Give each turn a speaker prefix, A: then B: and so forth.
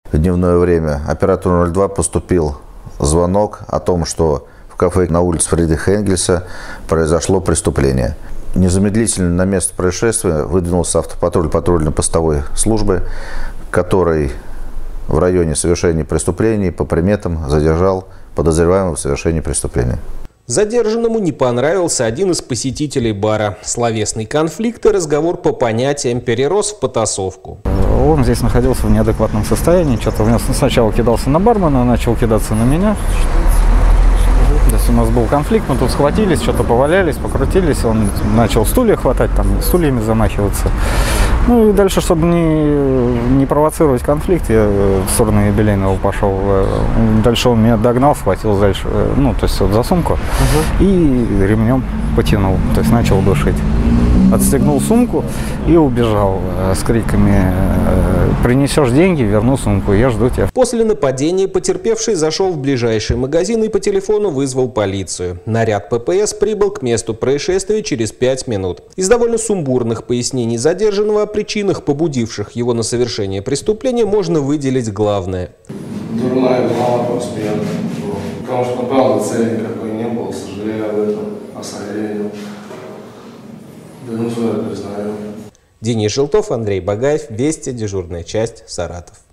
A: В дневное время оператору 02 поступил звонок о том, что в кафе на улице Фридриха Энгельса произошло преступление. Незамедлительно на место происшествия выдвинулся автопатруль патрульно-постовой службы, который в районе совершения преступлений по приметам задержал подозреваемого в совершении преступления.
B: Задержанному не понравился один из посетителей бара. Словесный конфликт и разговор по понятиям перерос в потасовку.
C: Он здесь находился в неадекватном состоянии. Что-то сначала кидался на бармена, начал кидаться на меня. То есть у нас был конфликт, мы тут схватились, что-то повалялись, покрутились. Он начал стулья хватать, там, стульями замахиваться. Ну и дальше, чтобы не провоцировать конфликт, я в сторону юбилейного пошел. Дальше он меня догнал, схватил дальше, ну, то есть вот за сумку и ремнем потянул, то есть начал душить. Отстегнул сумку и убежал с криками: «Принесешь деньги, верну сумку, я жду тебя».
B: После нападения потерпевший зашел в ближайший магазин и по телефону вызвал полицию. Наряд ППС прибыл к месту происшествия через 5 минут. Из довольно сумбурных пояснений задержанного о причинах, побудивших его на совершение преступления, можно выделить главное.
D: Дурная голова просто я, потому что правда цели никакой не было, сожалею об этом, о сожалении. Да, ну, свое признаю.
B: Денис Желтов, Андрей Багаев, Вести, дежурная часть, Саратов.